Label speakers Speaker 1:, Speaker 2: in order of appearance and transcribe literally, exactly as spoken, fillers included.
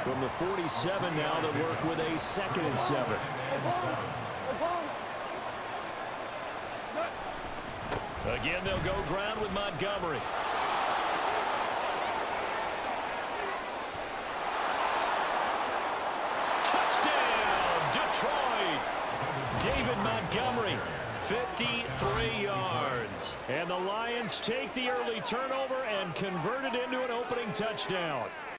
Speaker 1: From the forty-seven now, they work with a second and seven. Again, they'll go ground with Montgomery. Touchdown, Detroit! David Montgomery, fifty-three yards. And the Lions take the early turnover and convert it into an opening touchdown.